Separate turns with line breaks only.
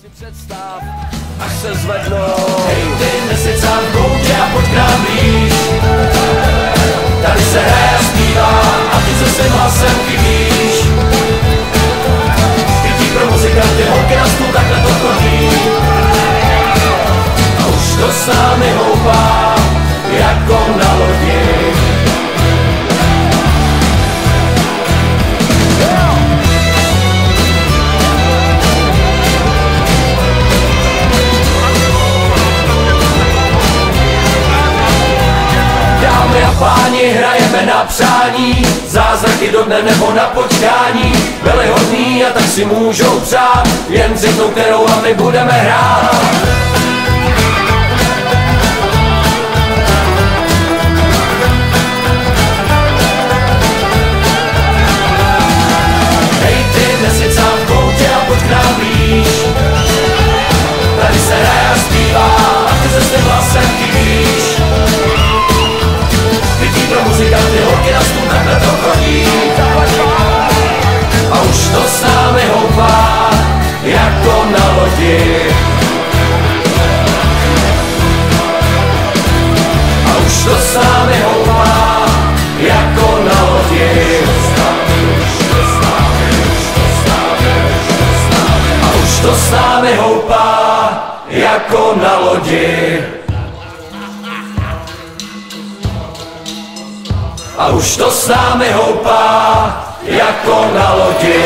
si představ, až se zvednou. Hej ty, nesec sám v koutě a pojď k nám blíž. Tady se hraje a zpívá a ty se svým hlasem chybíš. Pití pro muzikanty, holky na stůl, takhle to chodí. A už to s námi houpá, jako na lodi. Dámy a páni, hrajeme na přání, zázraky do dne nebo na počkání. Byli hodní a tak si můžou přát, jen řeknou, kterou a my budeme hrát. Hej ty, nesit sám v koutě a pojď k nám blíž. Tady se hraje a zpívá a ty se svým hlasem chybíš. Pro muzikanty, holky na stůl, takhle to chodí. A už to s námi houpá, jako na lodi. A už to s námi houpá, jako na lodi. A už to s námi houpá, jako na lodi. A už to s námi houpá, jako na lodi.